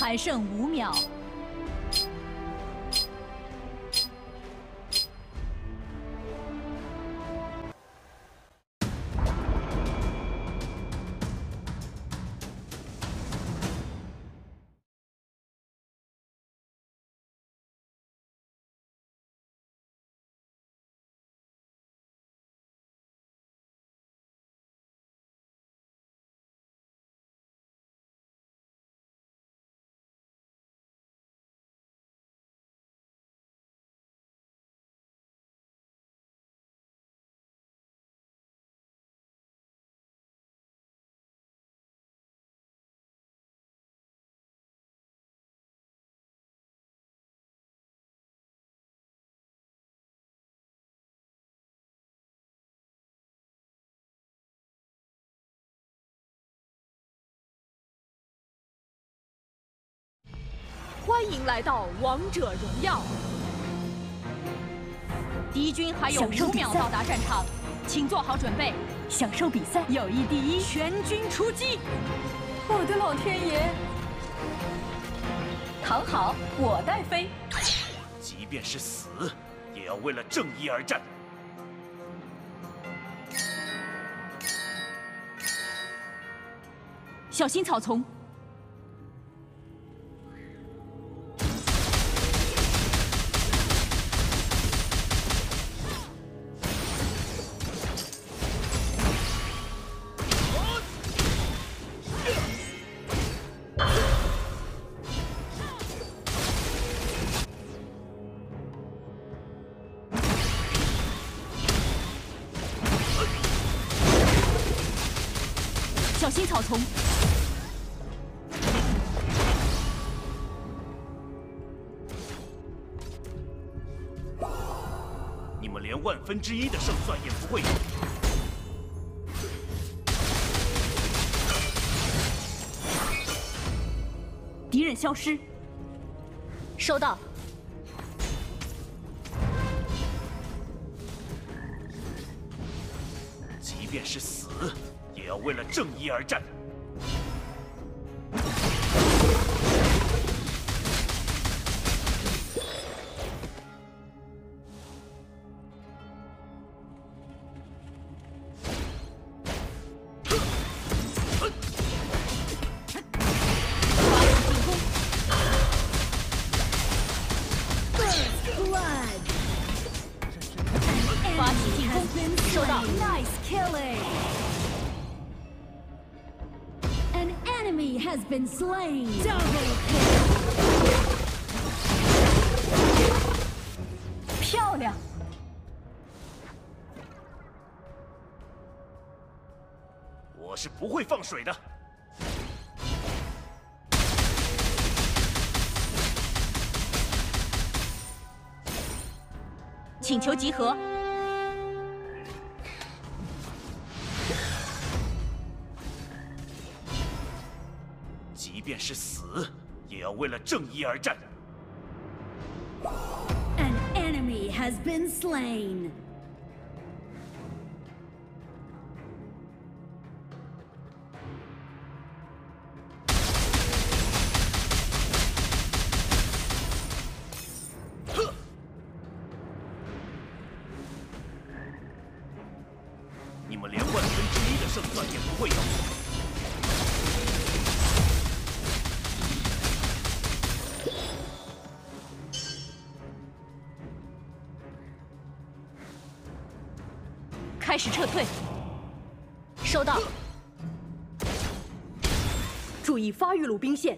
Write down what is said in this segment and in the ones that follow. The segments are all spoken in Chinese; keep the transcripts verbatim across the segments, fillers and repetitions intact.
还剩五秒。 欢迎来到王者荣耀。敌军还有五秒到达战场，请做好准备， 享受比赛，友谊第一， 全军出击！ 我的老天爷！躺好，我带飞。 即便是死，也要为了正义而战。 小心草丛。 小心草丛！ 你们连万分之一的胜算也不会有。 敌人消失。收到。 即便是死。 也要为了正义而战。 发起进攻！收到。 Nice killing. An enemy has been slain. Double kill. 漂亮！ 我是不会放水的。 请求集合。 即便是死，也要为了正义而战。 An enemy has been slain. 你们连万分之一的胜算也不会有。 开始撤退。收到。注意发育鲁兵线。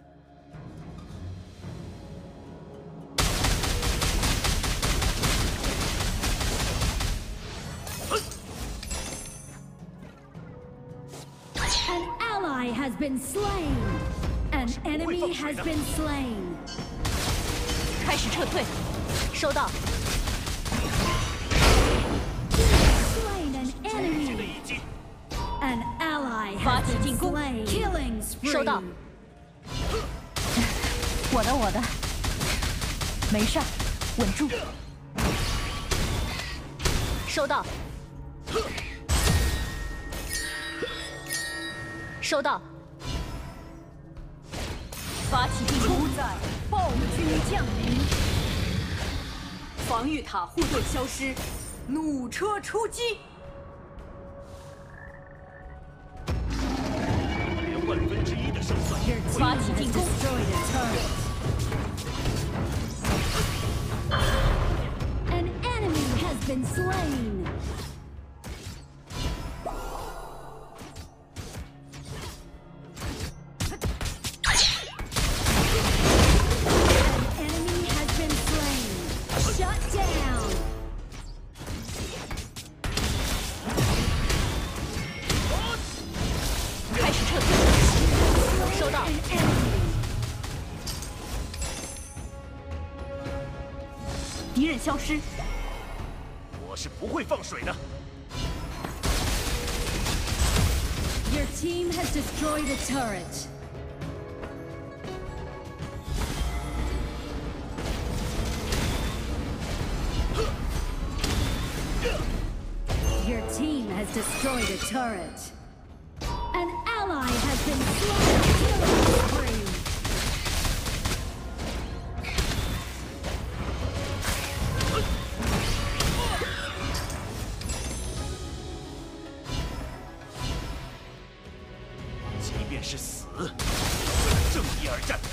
An ally has been slain. An enemy has been slain. 开始撤退。收到。 An ally 发 has 起 been 进攻 slain. Killing spree. 收到。 我的，我的，没事儿，稳住。 收到。收到。 发起进攻！ 主宰暴君降临，防御塔护盾消失，弩车出击！ 连万分之一的胜算也会有。 发起进攻！ An enemy has been slain. An enemy has been slain. Shut down. 开始撤退。收到。 An enemy. 敌人消失。 我是不会放水的。 Your team has destroyed a turret. Your team has destroyed a turret. An ally has been slain. Killing spree. 即便是死，也要为了正义而战。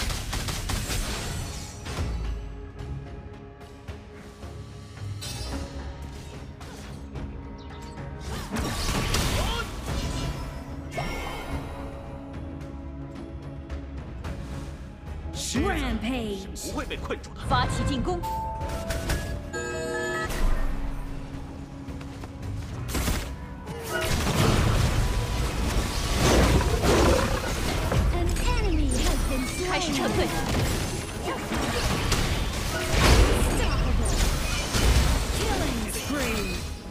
狮子 Rampage. 不会被困住的。 发起进攻！ An enemy has been slain. 开始撤退。 Unstoppable. Killing spree.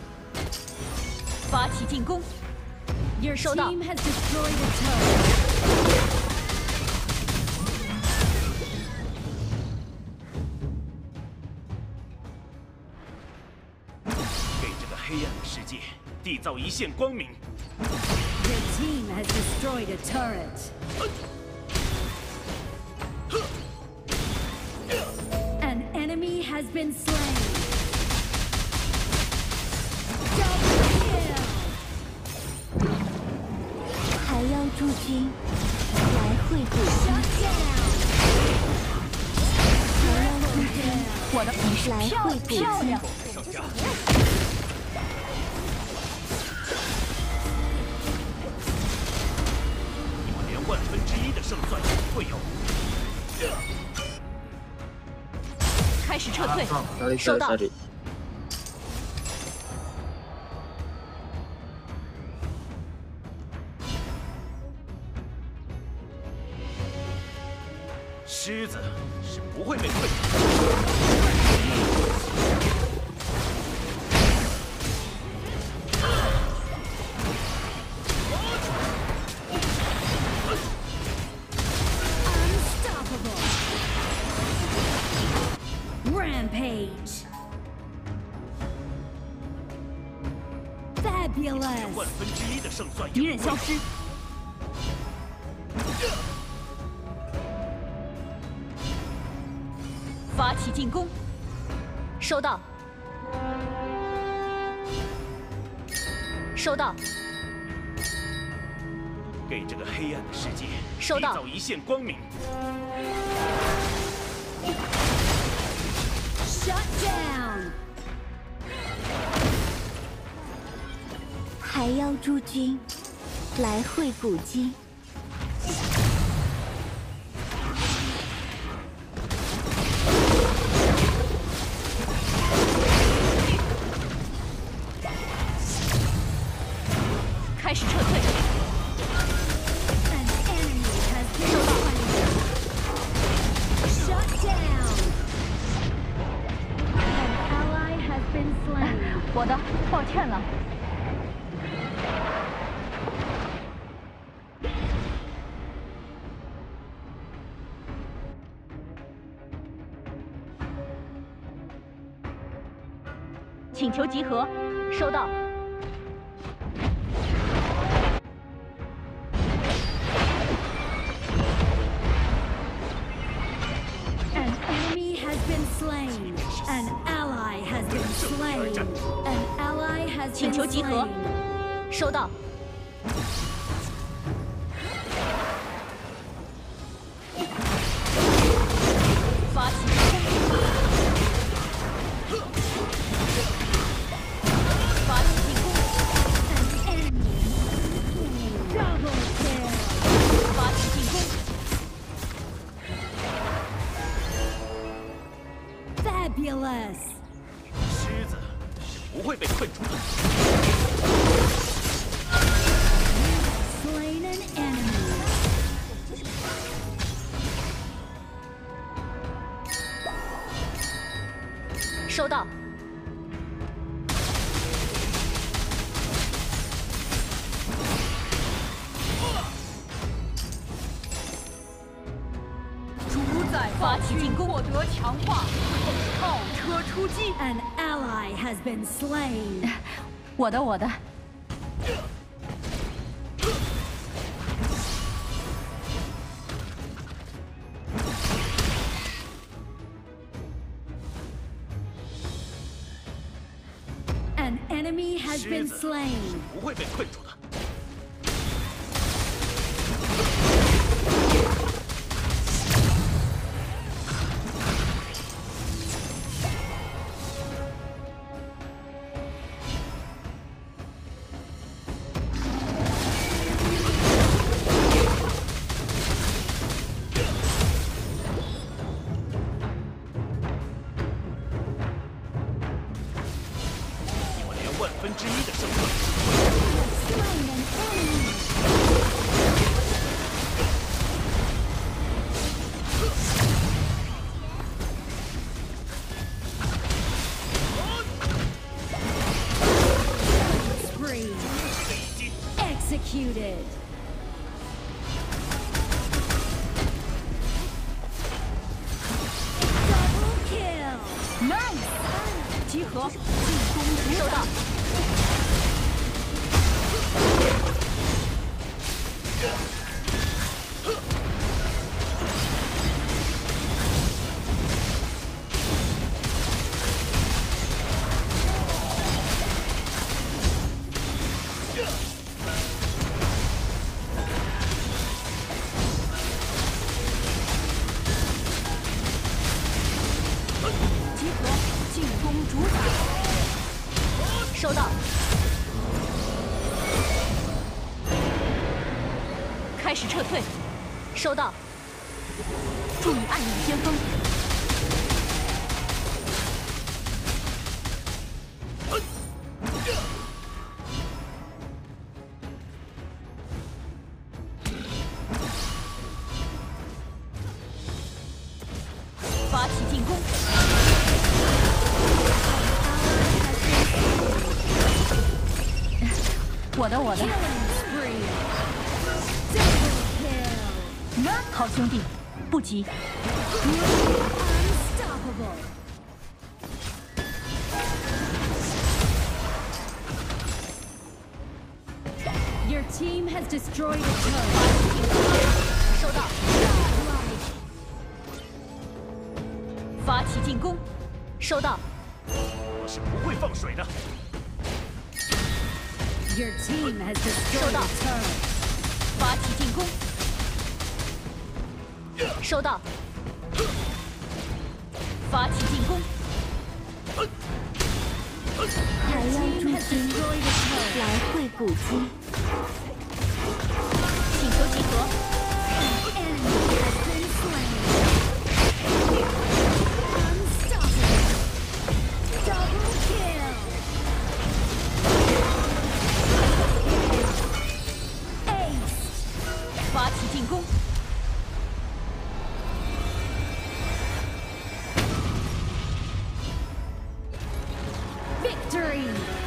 发起进攻！ Your 收到。 team has destroyed a turret. 给这个黑暗的世界缔造一线光明。 Your team has destroyed a turret. An enemy has been slain. Double kill. 还邀诸君来会古 Shut down. 还邀诸君我的来漂会古今漂亮。 上家，你们连万分之一的胜算也不会有。 开始撤退。 哪里收到哪里？ 狮子是不会被困住的。 Unstoppable. Rampage. Fabulous. 万分之一的胜算敌也不会有。 人消失。发起进攻！收到。收到。 给这个黑暗的世界收到缔造一线光明。 Shut down. 还邀诸君来会古今。 开始撤退。 An enemy has been slain. Shut down. An ally has been slain. 我的，抱歉了。请求集合，收到。 been slain. An ally has been slain. An ally has 请 been 求集合 slain.， 收到。发起进攻，发起进攻， An enemy double kill. 发起进攻， Fabulous. 狮子是不会被困住的。 Slain an enemy. 收到。 主宰发起进攻获得强化，炮车出击。 An ally has been slain. 我的，我的。 An enemy has 狮 been 子 slain. 不会被困住的。 你们连万分之一的胜算 Slain an enemy. Spree. Executed. Double kill. Nice，集合，进攻，收到。集合，进攻主宰。收到。开始撤退。收到。注意暗影先锋。发起进攻。 我的，我的。 Killing spree. Double kill. 那好兄弟，不急。 Unstoppable. Your team has destroyed a turret. 收到。 Godlike. 发起进攻。收到。 我是不会放水的。 Your team has destroyed 收到。 a turret. 发起进攻。收到。发起进攻。 还要 Team 诸 has 君 destroyed a turret. 来会古今。 请求集合。 Enemy has been slain. Unstoppable. Double kill. Ace. 发起进攻。 Victory.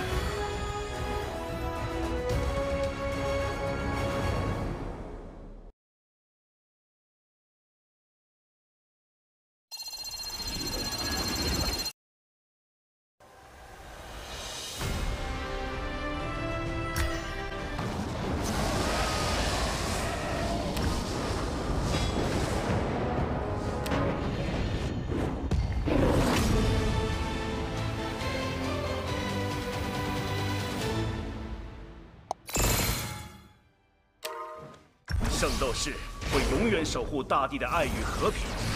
斗士会永远守护大地的爱与和平。